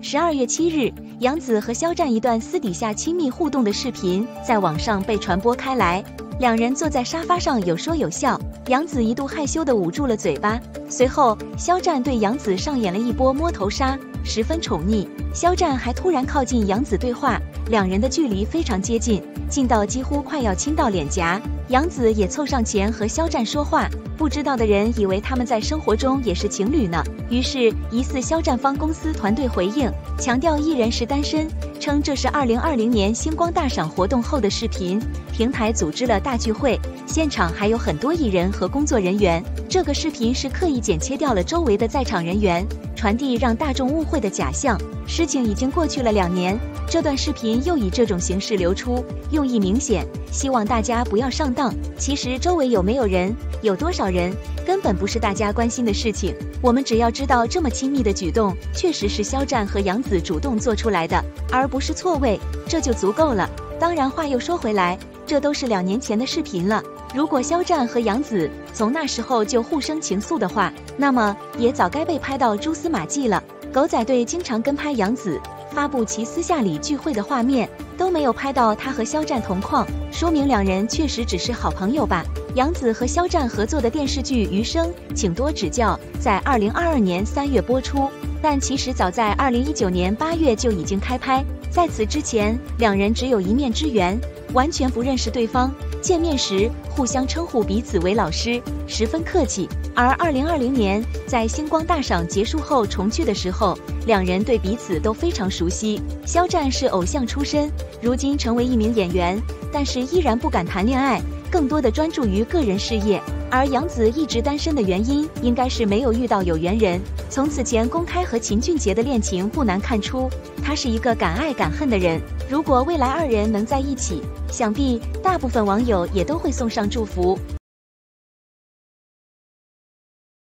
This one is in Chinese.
12月7日，杨紫和肖战一段私底下亲密互动的视频在网上被传播开来。两人坐在沙发上有说有笑，杨紫一度害羞地捂住了嘴巴。随后，肖战对杨紫上演了一波摸头杀，十分宠溺。肖战还突然靠近杨紫对话，两人的距离非常接近，近到几乎快要亲到脸颊。杨紫也凑上前和肖战说话，不知道的人以为他们在生活中也是情侣呢。于是，疑似肖战方公司团队回应，强调艺人是单身，称这是2020年星光大赏活动后的视频，平台组织了大聚会，现场还有很多艺人和工作人员。这个视频是刻意剪切掉了周围的在场人员，传递让大众误会的假象。事情已经过去了2年，这段视频又以这种形式流出，用意明显，希望大家不要上当。其实周围有没有人，有多少人，根本不是大家关心的事情。我们只要知道这么亲密的举动确实是肖战和杨紫主动做出来的，而不是错位，这就足够了。当然话又说回来，这都是2年前的视频了。如果肖战和杨紫从那时候就互生情愫的话，那么也早该被拍到蛛丝马迹了。狗仔队经常跟拍杨紫，发布其私下里聚会的画面，都没有拍到他和肖战同框，说明两人确实只是好朋友吧。杨紫和肖战合作的电视剧《余生，请多指教》在2022年3月播出，但其实早在2019年8月就已经开拍。在此之前，两人只有一面之缘，完全不认识对方。见面时互相称呼彼此为老师，十分客气。而2020年在星光大赏结束后重聚的时候，两人对彼此都非常熟悉。肖战是偶像出身，如今成为一名演员，但是依然不敢谈恋爱，更多的专注于个人事业。而杨紫一直单身的原因，应该是没有遇到有缘人。从此前公开和秦俊杰的恋情不难看出，他是一个敢爱敢恨的人。如果未来2人能在一起，想必大部分网友也都会送上祝福。